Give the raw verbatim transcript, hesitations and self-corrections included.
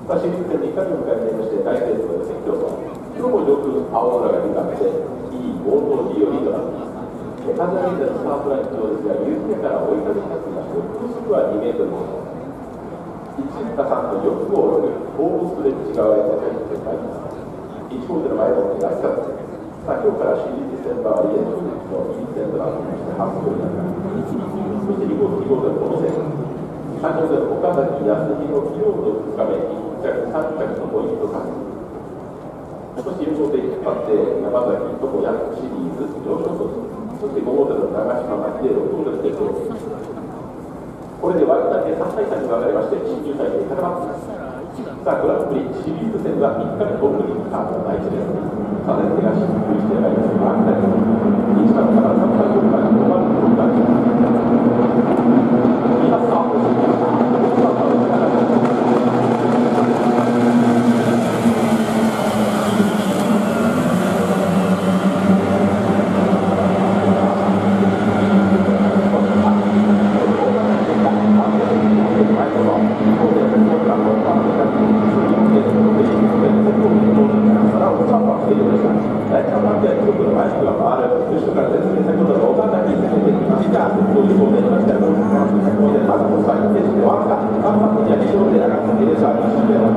まあ、私立線にいっかげつを迎えていまして、大聖堂の説教と、今日も上空、青空が広がって、いい冒頭日和となっています。風は現在のスタートライン上ですが、夕日から追い風になっていまして、風速はにメートルほど。いちかさんとよんごろく、大ストレッチ側へと入ってまいります。いち号艇の前のがスタートです。さあ、今日から私立線周りへののいい線となっていまして、はち号になります。そしてに号とに号艇のこの線、さん号艇の岡崎康弘の昨日とふつかめ、いっ着、さん着のポイント獲得。そしてよん号艇引っ張って山崎、床屋シリーズ上昇措置。そしてご号艇の長島町でろく号艇の鉄道。これで割り当てさん対さんに分かれまして、新入体制固まっています。さあ、グランプリシリーズ戦はみっかめ、ゴールにスタートの第一です。さて、手がしっくりしてまいります。マークタイム。いち番からさん番、よん番、ご番のところがあります。今、スタートしてきました。まず、最近ですね、わずかさん番にはに号艇上がって、レーサーに進めます。